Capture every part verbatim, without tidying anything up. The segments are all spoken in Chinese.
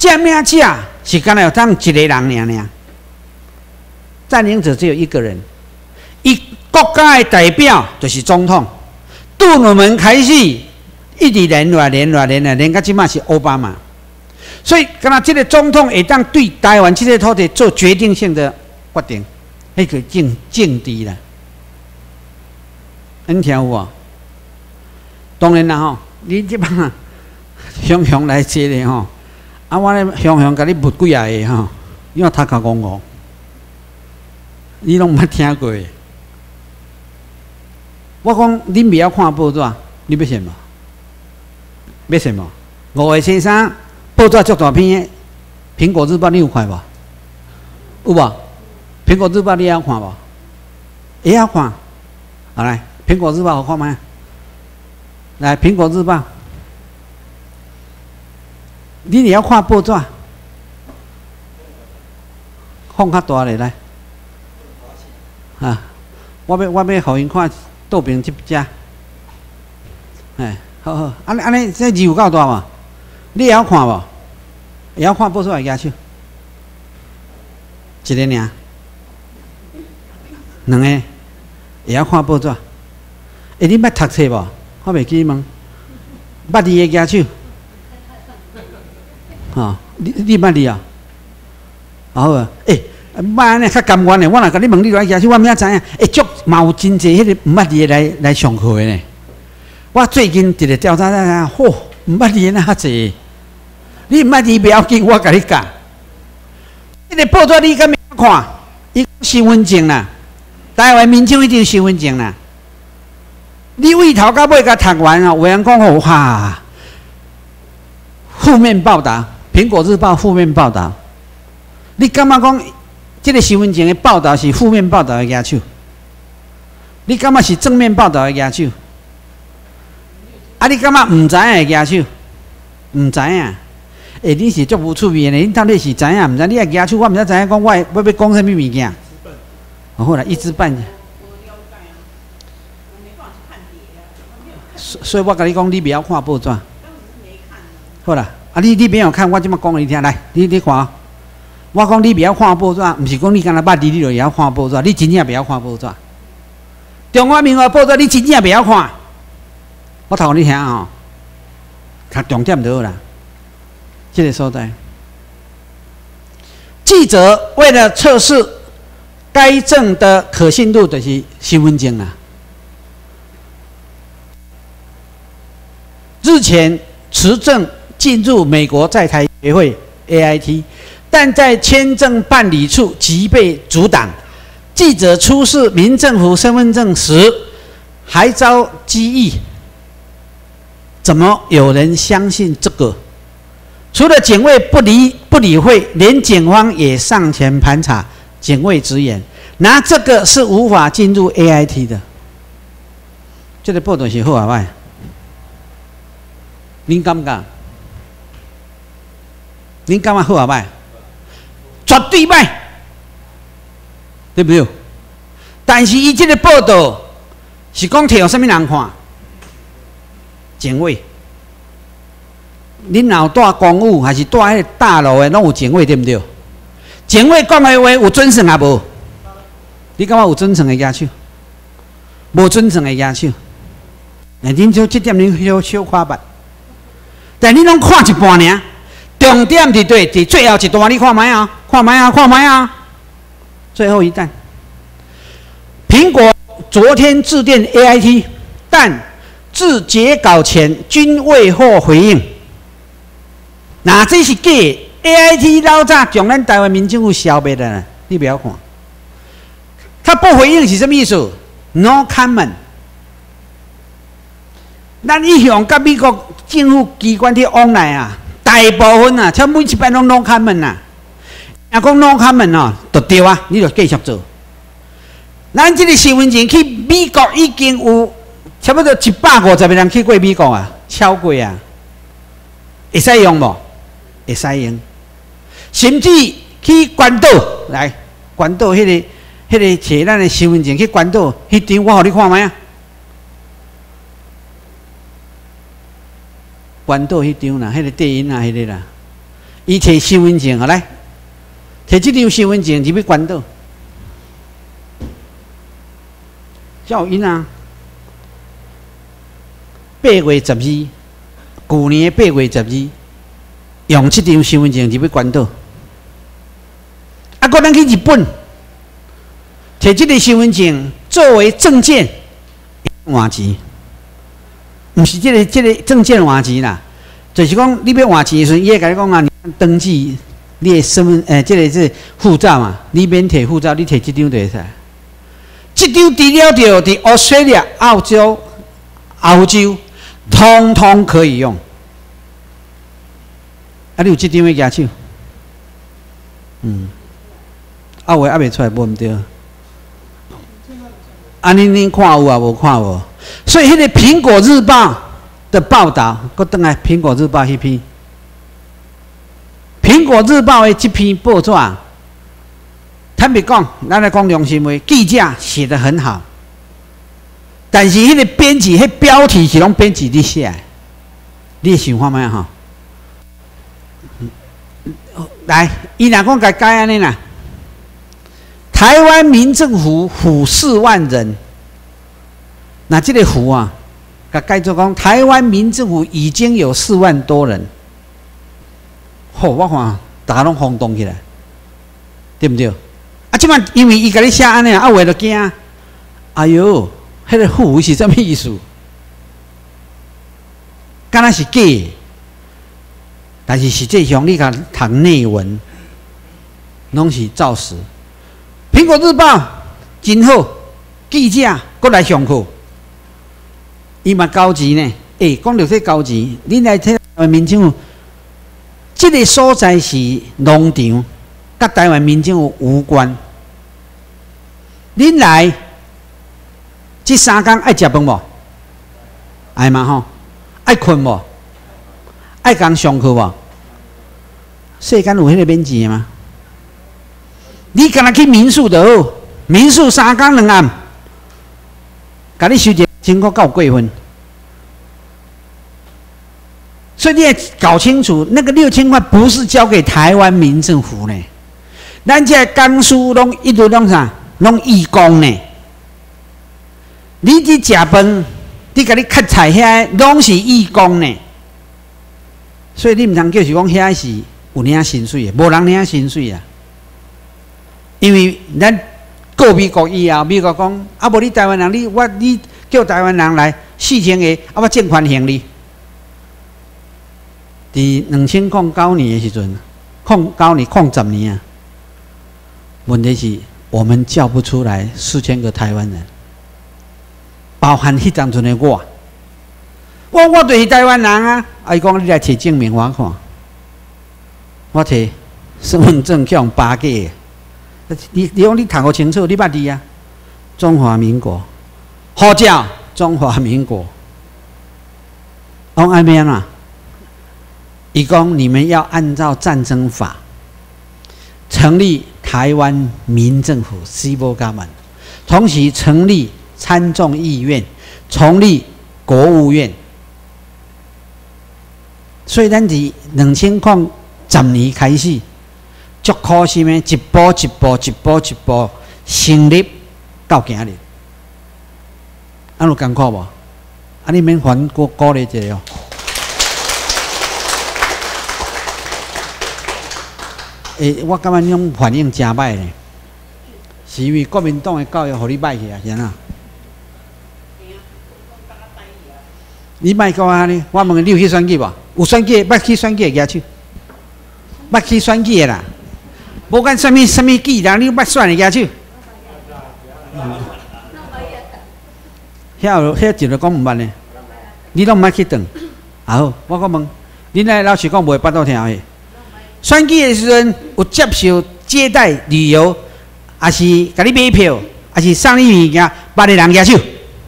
占领者是干那有当一个人尔尔，占领者只有一个人，一国家的代表就是总统。杜鲁门开始一直连落连落连落连到即马是奥巴马，所以干那这个总统会当对台湾这个土地做决定性的决定，迄个政政治啦，恁听有无？当然啦吼，你即马雄雄来接咧吼。啊！我咧雄雄甲你问几啊个吼，因为头壳戆戆，你拢捌听过。我讲恁不要看报纸，你要信无？要信无？五月初三报纸足大篇的，《苹果日报》你有看无？有无？《苹果日报》你也看无？会晓看？好来，《苹果日报》好看吗？来，《苹果日报》。你也要看报纸，放较大咧来，啊！我要我要互因看倒边即只，哎，好好，安尼安尼，这字有够大嘛？你也要看无？会晓看报纸会举手？一个尔，两个，会晓看报纸？哎，你捌读册无？我袂记问，捌字的举手。哦，你你捌字啊？好啊，诶、欸，捌安尼较甘愿的，我若甲你问你来举手，我明仔知影。诶，足嘛有真济迄个毋捌字的来来上课的呢。我最近一个调查查，嚯，毋捌字的那济。你毋捌字不要紧，我甲你教。迄个报纸你敢要看？伊身份证啦，台湾民众一定身份证啦。你为头到尾甲读完啊，有人讲哦，哇，负面报道。《苹果日报》负面报道，你感觉讲这个身份证的报道是负面报道的举手？你感觉是正面报道的举手？啊，你感觉唔知影的举手？唔知影？诶、欸，你是足无趣味的，你到底是知影唔知？你也举手，我唔知知影讲我要要讲什么物件？哦，好啦，一知半解。所以我跟你讲，你不要看报纸。好啦。啊！你你免有看，我即马讲你听，来，你你看，我讲你不要看报纸，毋是讲你敢若捌字，你就会晓看报纸，你真正不要看报纸。中华民国报纸，你真正不要看。我头你听吼，较重点就好啦。这个所在，记者为了测试该证的可信度，就是身份证啦。日前持证进入美国在台协会 A I T， 但在签证办理处即被阻挡。记者出示民政府身份证时，还遭讥议。怎么有人相信这个？除了警卫不理不理会，连警方也上前盘查。警卫直言，拿这个是无法进入 A I T 的。这个报道是好啊歹？您感觉？您感觉好啊歹？绝对歹，对不对？但是伊这个报道是讲摕互什么人看？警卫。恁若有住公寓还是住迄个大楼的，拢有警卫，对不对？警卫讲的话有准绳啊无？你感觉有准绳的举手？无准绳的举手？哎，恁就这点恁小小看捌，但恁拢看一半尔。重点伫对，伫最后一段你看卖啊，看卖啊，看卖啊。最后一弹，苹果昨天致电 A I T， 但至截稿前均未获回应。那这是假的 ？A I T 老早将咱台湾民政府消灭了，你不要看。他不回应是什么意思 ？No comment。咱一向甲美国政府机关去往来啊。大部分啊，差每一摆拢 no comment 呐。若讲 no comment 哦，就对啊，你就继续做。咱这个身份证去美国已经有差不多一百五十个人去过美国啊，超过啊，会使用无？会使用。甚至去关岛来，关岛迄、那个、迄、那个摕咱的身份证去关岛，迄张我互你看卖啊。关岛迄张啦，迄个电影啊，迄个啦， 伊摕身份证啊来，摕即张身份证就要关倒。叫因啊，八月十二，旧年八月十二，用即张身份证就要关倒。啊，搁咱去日本，摕即个身份证作为证件，换钱，毋是即、這個即、這個证件换钱啦，就是讲你要换钱的时阵，伊会甲你讲啊，你登记你的身份，诶、呃，即、這个是护照嘛，你免摕护照，你摕即张就会使。即张除了着伫 Australia、澳洲、欧洲，通通可以用。啊，你有即张的举手？嗯，啊话还袂出来，无毋对。啊，恁恁看有啊？无看无？所以迄个《苹果日报》的报道，搁倒来《苹果日报》迄篇，《苹果日报》的即篇报纸，坦白讲，咱来讲良心话，记者写得很好，但是迄个编辑，迄标题是拢编辑你写的，你想看卖吼？来，伊若讲甲改安尼啦。台湾民政府唬四万人，那这个唬啊，甲改做讲台湾民政府已经有四万多人，吼、哦，我看大家拢轰动起来，对不对？啊，即摆因为伊甲你写安尼啊，话就惊，哎哟，迄、那个唬是什么意思？敢若是假的，但是实际上你甲读内文，拢是照实。苹果日报真好，记者搁来上课，伊嘛交钱呢。诶、欸，讲到这交钱，恁来睇台湾民政府，这个所在是农场，甲台湾民政府无关。恁来这三天爱食饭无？爱嘛吼？爱困无？爱讲上课无？世间有迄个免钱吗？你敢若去民宿就好，民宿三天两暗，甲你收一千块够过分。所以你要搞清楚，那个六千块不是交给台湾民政府呢，咱这江苏拢一直拢啥，拢义工呢。你去食饭，你甲你砍菜遐拢是义工呢。所以你毋通叫是讲遐是有领薪水的，无人领薪水啊。因为咱告美国以后，美国讲啊，无你台湾人，你我你叫台湾人来四千个，啊，我借款还你。伫两千零九年的时阵，零九年、零十年啊，问题是我们叫不出来四千个台湾人，包含迄当阵的我，我我就是台湾人啊！啊，伊讲你来摕证明我看，我摕身份证去用扒假的。你你讲你读好清楚，你捌字啊？中华民国，护照中华民国。讲安边啊？伊讲你们要按照战争法成立台湾民政府 （Civil Government）， 同时成立参众议院，成立国务院。所以咱伫两千零十年开始。足苦心的，一步一步、一步一步成立到今日，安有艰苦无？啊，你免还鼓鼓励一下哦。诶、欸，我感觉你种反应真歹咧，是因为国民党的教育互你歹去啊？是安你莫讲安尼，我问你有去选举无？有选举，捌去选举的举手，捌去选举的啦。无管什么什么记人，你捌选的举手。遐遐就来讲毋捌呢，你拢毋捌去转。啊好，我讲问，恁来老实讲袂捌到听诶。选举的时阵有接受接待旅游，还是甲你买票，还是送你物件，捌的人举手。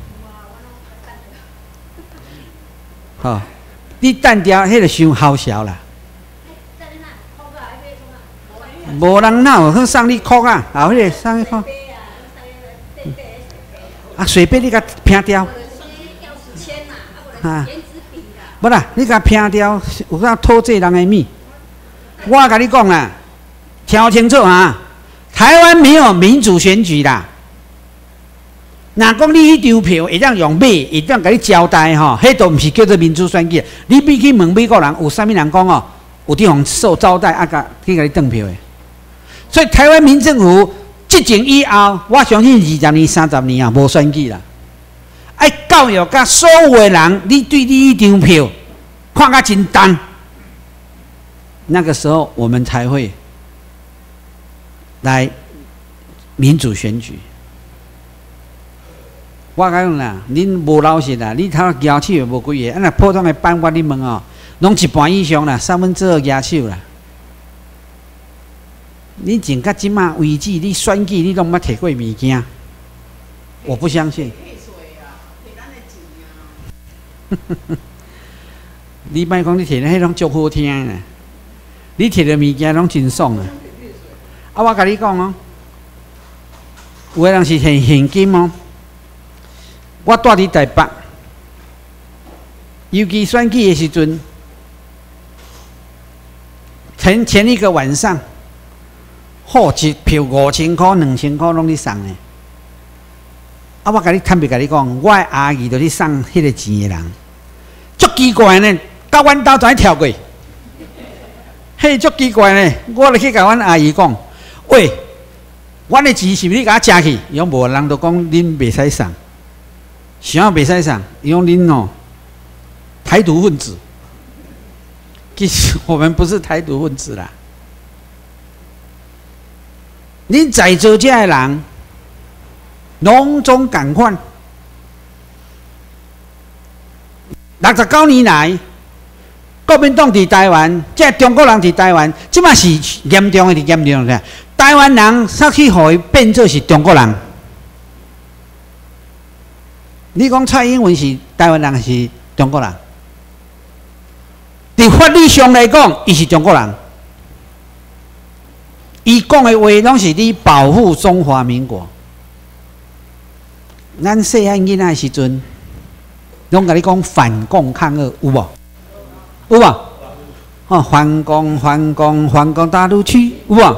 好，你单调，迄个伤好笑啦。无人哪有去送你哭啊？啊，迄个送你哭。啊，水杯你甲拼掉。啊，无啦，你甲拼掉，有啥偷这人的米？ 我跟你讲啦，听清楚啊！台湾没有民主选举啦。若讲你迄张票会当用买，会当甲你交代吼，迄都毋是叫做民主选举。你必去问美国人，有啥物人讲哦？有地方受招待啊，甲去甲你转票的。所以台湾民政府执政以后，我相信二十年、三十年啊，无选举啦。爱教育甲所有的人，你对你迄张票看甲真重，那个时候我们才会来民主选举。我讲啦，恁无老实啦，你头举手也无几个，啊那普通的班我恁问哦，拢一半以上啦，三分之二举手啦。你前甲即马为止，你选举你拢捌摕过物件，我不相信。你莫讲你摕迄种足好听啦，你摕的物件拢真爽啊！啊，我甲你讲哦，有个人是摕现金哦。我住伫台北，尤其选举的时阵，前前一个晚上，好一票五千块、两千块拢咧送的。啊，我甲你坦白甲你讲，我的阿姨就是送迄个钱的人，足奇怪呢，到阮兜怎跳过？嘿，足奇怪呢！我咧去甲阮阿姨讲，喂，阮的钱是毋是你甲我食去？伊讲无，人都讲恁袂使送。想要袂使上，伊讲恁哦，台独分子。其实我们不是台独分子啦。恁在座这的人，拢总共款。六十九年来，国民党伫台湾，即中国人伫台湾，即嘛是严重的，是严重的。台湾人煞去互伊变做是中国人。你讲蔡英文是台湾人是中国人？伫法律上来讲，伊是中国人。伊讲的话拢是你保护中华民国。咱细汉囡仔的时阵，拢甲你讲反共抗俄，有无？有无？哦，反共反共反共大陆区，有无？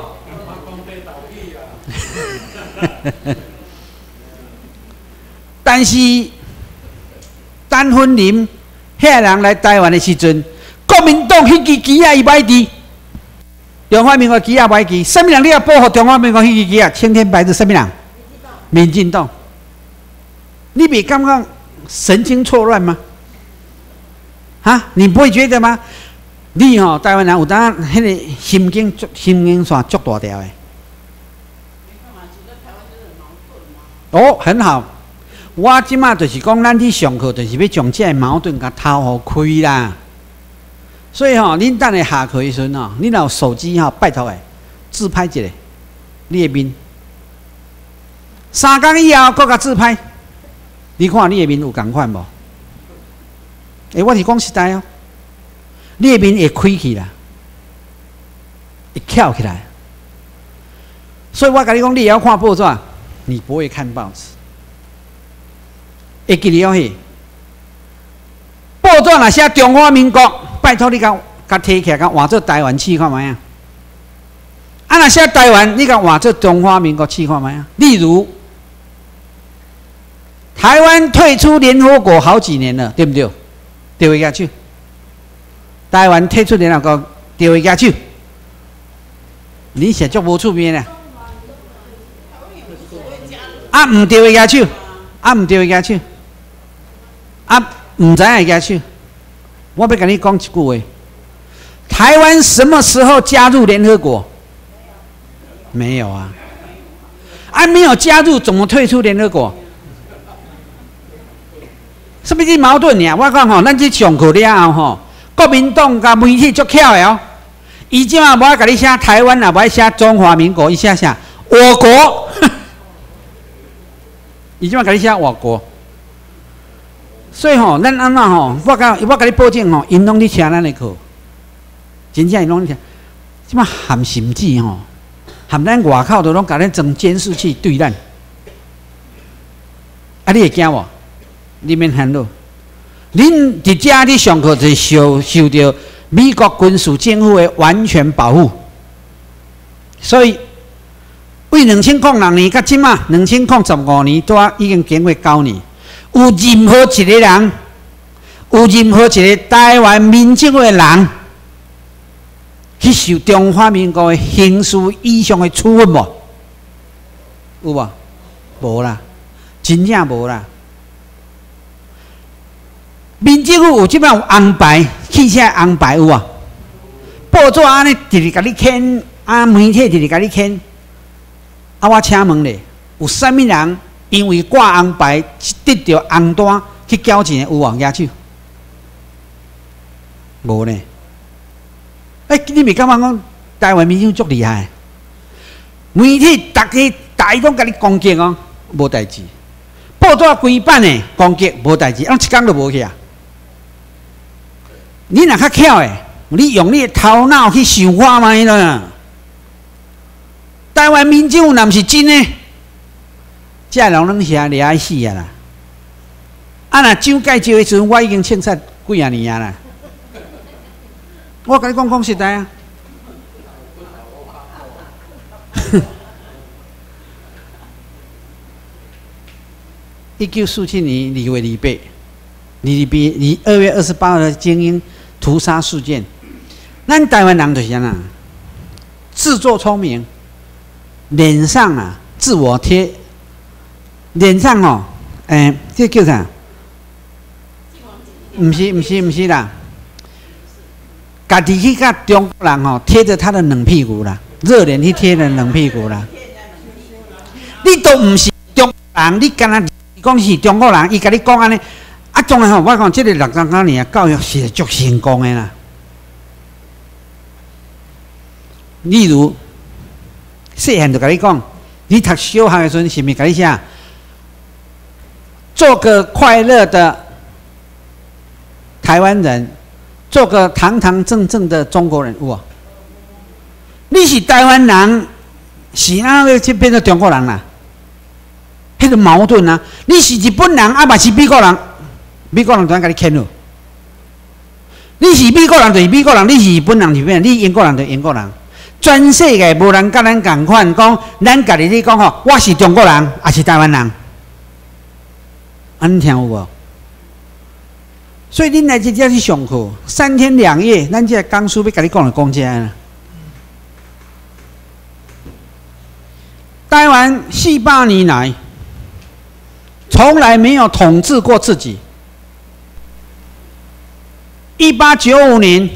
但是陈芬林遐个人来台湾的时阵，国民党迄支旗啊，伊摆伫中华民国旗啊摆伫，什么人你要保护中华民国迄支旗啊？青天白日什么人？民进党。你袂感觉神经错乱吗？啊，你不会觉得吗？你吼、哦、台湾人有当迄个心经心经线足大条的。哦，很好。我即马就是讲，咱去上课就是要将这矛盾甲掏互开啦。所以吼、哦，恁等下下课时阵吼，恁若有手机吼，拜托诶，自拍一下，你的面。三工以后，搁甲自拍，你看你的面有共款无？诶、欸，我是讲实在哦，你的面会开起来，会翘起来。所以我甲你讲，你也要看报纸，你不会看报纸。会记哩哦嘿，报纸若写中华民国，拜托你甲甲摕起来，甲换做台湾市看卖啊！啊，若写台湾，你甲换做中华民国市看卖啊！例如，台湾退出联合国好几年了，对不对？对位举手。台湾退出联合国，对位举手。你写足无出面咧？啊，唔对位举手，啊唔对位举手。啊，唔知影举手。我要跟你讲一句话：台湾什么时候加入联合国？没有啊！啊，没有加入，怎么退出联合国？是不是矛盾呀？我讲吼，咱去上课了后吼，国民党甲媒体足巧的哦。伊即马无爱甲你写台湾，也无爱写中华民国，伊写啥？我国。伊即马甲你写我国。所以吼，咱安怎吼？我甲我甲你保证吼，因拢咧听咱的课，真正因拢咧听。即马含心机吼，含咱外口都拢甲咱装监视器对咱。啊，你会惊无？你免烦恼。恁伫遮咧上课就受受到美国军事政府的完全保护。所以，为两千零六年到即马两千零十五年，都已经经过九年，有任何一个人，有任何一个台湾民众的人，去受中华民国的刑事以上的处分无？有无？无啦，真正无啦。民政府有即摆有红牌，汽车红牌有啊？报纸安尼直直甲你牵，啊媒体直直甲你牵。啊，我请问咧，有啥物人因为挂红牌得到红单去缴钱的有无？举手？无呢。哎、欸，你袂感觉讲台湾民众足厉害？媒体逐个大家拢甲你攻击哦，无代志。报纸规版的攻击无代志，啊一工都无去啊。你若较巧诶，你用你的头脑去想看卖啦。台湾民众若毋是真诶，这人拢遐掠爱死啊啦！啊，若蒋介石诶时阵，我已经清杀几啊年啊啦。我甲你讲讲实在啊。一九四七年二月二八，二二二月二十八号的精英屠杀事件，咱台湾人就是安那，自作聪明，脸上啊自我贴，脸上哦，诶、欸，这叫啥？唔是唔是唔是啦，家己去甲中国人哦贴着他的冷屁股啦，热脸去贴着冷屁股啦，你都唔是中国人，你干那？讲是中国人，伊甲你讲安尼，啊，当然吼，我讲即个六十九年的教育是足成功的啦。例如，细汉就甲你讲，你读小学的时阵是毋是甲你写，做个快乐的台湾人，做个堂堂正正的中国人，有无？你是台湾人，是安尼就变成中国人啦？迄个矛盾啊！你是日本人，啊嘛是美国人，美国人怎样甲你牵了？你是美国人就是美国人，你是日本人是日本人，你英国人就是英国人。全世界无人甲咱共款讲，咱家己咧讲吼，我是中国人，也是台湾人。安听有无？所以恁来这遮去上课，三天两夜，咱这讲书要甲你讲就讲这样啦。台湾四百年来，从来没有统治过自己。一八九五年，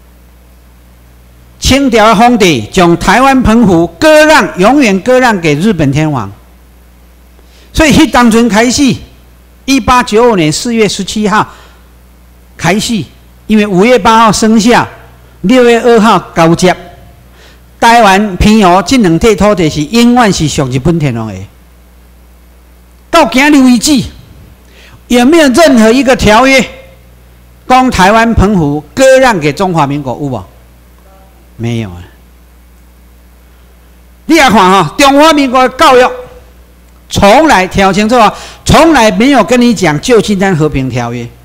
清朝的皇帝将台湾澎湖割让，永远割让给日本天皇。所以，迄当阵开始，一八九五年四月十七号开始，因为五月八号生效，六月二号交接。台湾澎湖这两块土地是永远是属日本天皇的。到今日为止，有没有任何一个条约讲台湾澎湖割让给中华民国？有无？没有啊。你来看哈，中华民国的教育从来听清楚啊，从来没有跟你讲旧金山和平条约。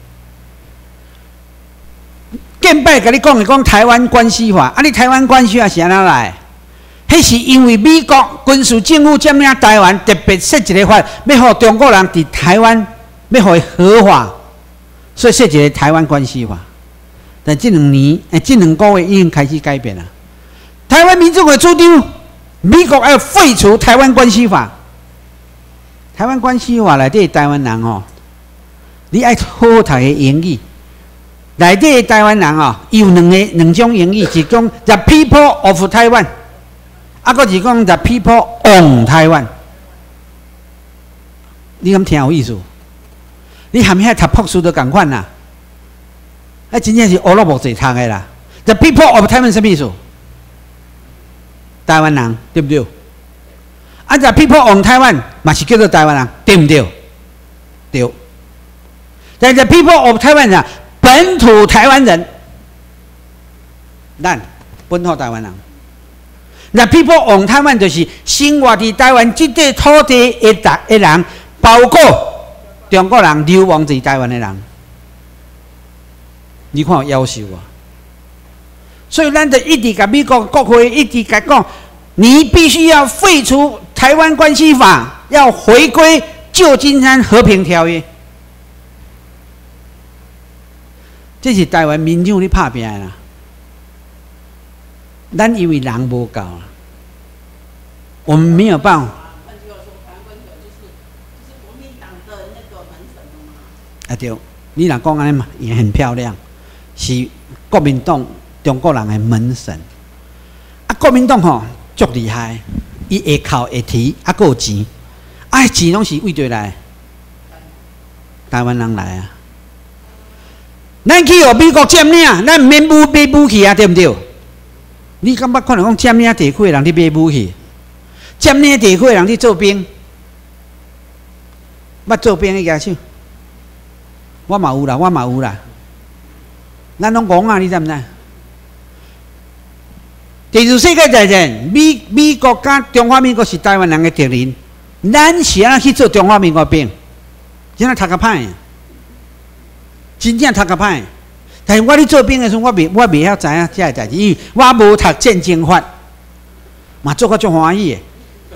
建摆甲你讲的讲台湾关系法，啊，你台湾关系法是安怎来？迄是因为美国军事政府占领台湾，特别设一个法，要互中国人伫台湾要互伊合法，所以设一个台湾关系法。但这两年，诶，这两个月已经开始改变了。台湾民众的主张，美国要废除台湾关系法。台湾关系法内底台湾人哦，你爱好好读的英语。内底台湾人哦，有两个两种英语，一种 The People of Taiwan， 啊，个是讲 The People on Taiwan。你敢听有意思？你含遐读博士都共款啦，啊，真正是乌萝卜侪读的啦。The People of Taiwan 什么意思？台湾人对不对？啊 ，The People on Taiwan 嘛是叫做台湾人，对不对？对。但 The People of Taiwan 啊。本土台湾人，咱本土台湾人，那 people on 台湾就是生活伫台湾这块土地的的人，包括中国人流亡在台湾的人。你看有夭寿啊！ 所以咱就一直甲美国国会一直甲讲，你必须要废除台湾关系法，要回归旧金山和平条约。这是台湾民众咧拍拼啦，咱因为人无够啦，我们没有办法。啊对，你若讲安尼嘛，也很漂亮，是国民党中国人的门神。啊，国民党吼足厉害，伊会靠会提，啊，还有钱，啊，钱拢是为对来，台湾人来啊。咱去互美国占领，咱毋免买买武器啊，对毋对？你感觉可能讲占领地区的人你买武器，占领地区的人你做兵，捌做兵的举手。我嘛有啦，我嘛有啦。咱拢讲啊，你知毋知？第二世界大战，美美国甲中华民国是台湾人的敌人，咱是安怎去做中华民国兵？真正读较歹。真正读较歹，但是我咧做兵的时候，我未我未晓知影这个代志，因为我无读战争法，嘛做个足欢喜的。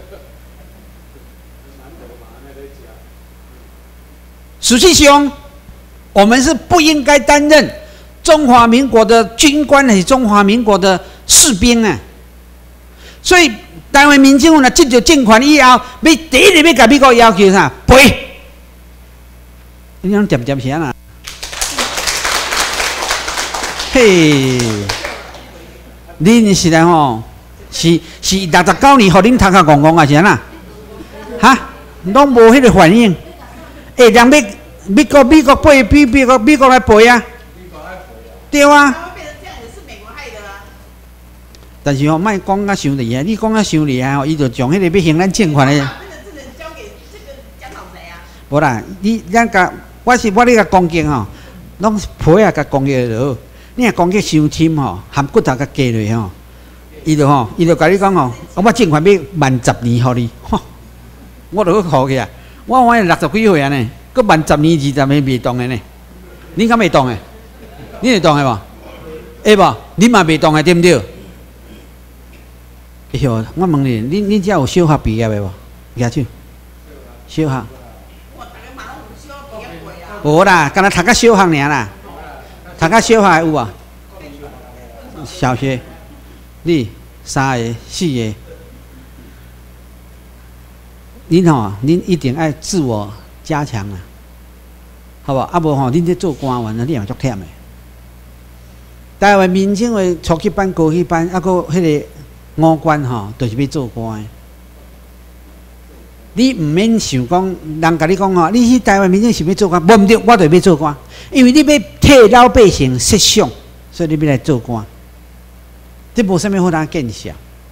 实际上，我们是不应该担任中华民国的军官，还是中华民国的士兵啊。所以，台湾民众呢，接到政权以后，要第一日要甲美国要求啥？赔。你讲点点是安那？嘿，恁是来吼，是是六十九年，互恁头壳戆戆啊，是安那？哈，拢无迄个反应。哎，人要美国美国赔，比美国美国来赔啊？对啊。但是吼，莫讲甲伤厉害，你讲甲伤厉害吼，伊就从迄个要行咱政权的。无啦，你咱甲我是我咧甲攻击吼，拢赔啊甲攻击就好。你若攻击伤深吼，含骨头甲加落吼，伊就吼，伊就甲你讲吼，我政权要万十年互你，吼，我就去考去啊！我反正六十几岁啊呢，佮万十年二十年未动的呢，你敢未动的？你会动的无？会无？你嘛未动的对毋对？哎呦，我问你，你你遮有小学毕业的无？举手。小学。无啦，敢若读到小学尔啦。读到小学有啊？小学，你三个、四个，恁吼，恁一定爱自我加强啊，好无？啊无吼，恁在做官员啊，你也足忝的。台湾民众的初级班、高级班，啊，搁迄个五官吼，就是要做官的。你毋免想讲，人甲你讲吼，你去台湾民众是要做官，无毋对，我就要做官，因为你要替老百姓设想，所以你要来做官。这无啥物好通见笑。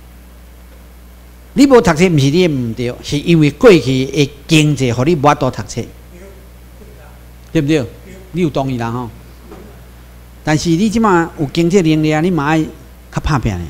你无读册，毋是你毋对，是因为过去的经济，互你无法度读册，对不对？你有同意啦吼？但是你即马有经济能力啊，你嘛爱较拍拼的，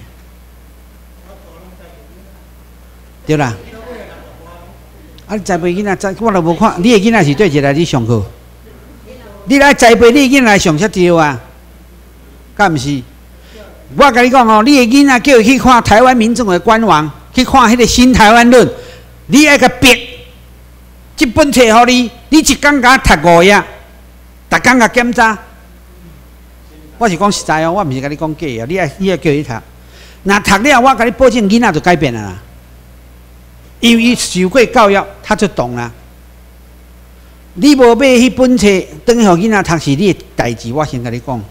对啦。啊！栽培囡仔，栽我都无看，你的囡仔是对一来你上课，你来栽培你的囡仔来上车对啊？敢毋是？我甲你讲哦，你的囡仔叫伊去看台湾民众的官网，去看迄个《新台湾论》，你爱甲逼，即本册互你，你一工甲读五页，逐工甲检查。我是讲实在哦，我毋是甲你讲假哦，你爱你爱叫伊读，若读了，我甲你保证囡仔就改变了啦。因为伊受过教育，他就懂啦。你无买迄本册，等于互囡仔读是你的代志，我先甲你讲。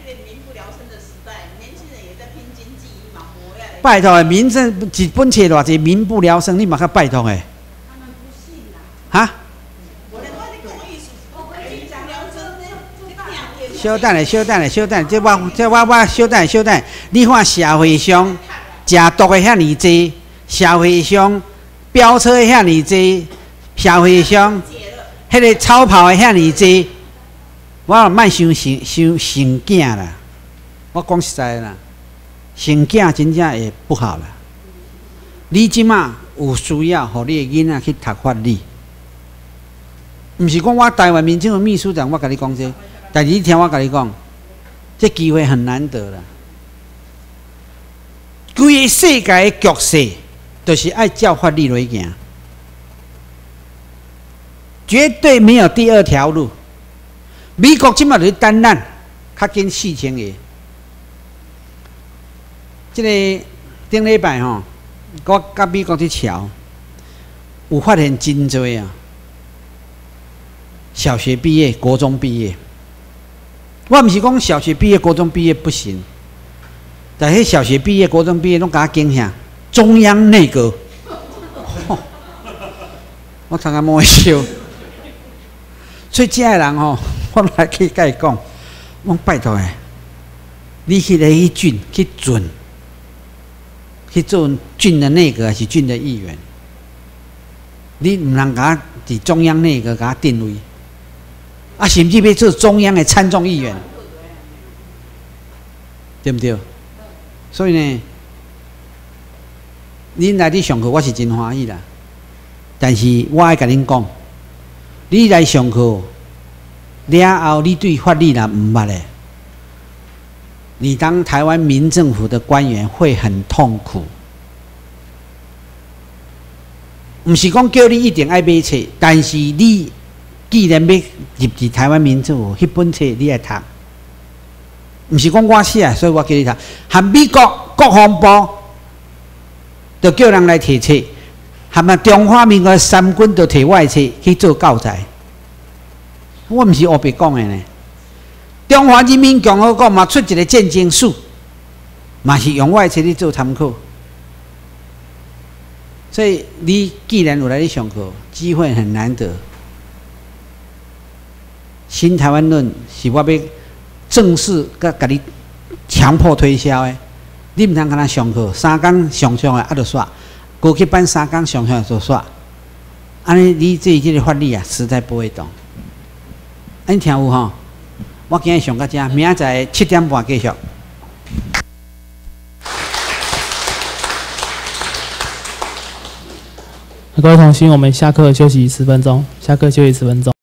拜托，民生一本册偌济，民不聊生，你嘛较拜托诶。哈？小等下，小等下，小等下，这我这我我小等下，小等下，你看社会上食毒诶遐尼济，社会上。飙车遐尼济，社会上迄个超跑的遐尼济，我莫想成想成囝啦。我讲实在啦，成囝真正会不好啦。你即马有需要，互你的囡仔去读法律，毋是讲我台湾民众的秘书长，我甲你讲这，但是你听我甲你讲，这机会很难得啦。 规个世界的局势，就是爱照法律来行，绝对没有第二条路。美国即马就是等咱较紧事情个。即、這个顶礼拜吼，我甲美国去瞧，有发现真多啊。小学毕业、国中毕业，我毋是讲小学毕业、国中毕业不行，但是小学毕业、国中毕业拢甲我惊吓，中央内阁，哦、我常常摸笑。所以这个人吼，我来去甲伊讲，我拜托诶，你去来去郡去准，去做郡的内阁还是郡的议员，你毋通甲我伫中央内阁甲我定位。啊，甚至要做中央的参众议员，对不对？所以呢，恁来你上课，我是真欢喜啦。但是我爱甲恁讲，你来上课了后，你对法律啦唔捌咧，你当台湾民政府的官员会很痛苦。唔是讲叫你一定爱买册，但是你。既然要入去台湾民政府，迄本册你爱读，毋是讲我写，所以我叫你读。含美国国防部就叫人来摕册，含啊中华民国三军就摕我的册去做教材。我毋是黑白讲的呢。中华人民共和国嘛出一个战争史，嘛是用我的册去做参考。所以你既然有来你上课，机会很难得。新台湾论是我要正式甲甲你强迫推销的，你毋通甲咱上课三工上上的啊就煞，高级班三工上上就煞，安尼你这即个法律啊实在不会懂。恁听有吼？我今日上到这，明仔载七点半继续。 各位同学，我们下课休息十分钟，下课休息十分钟。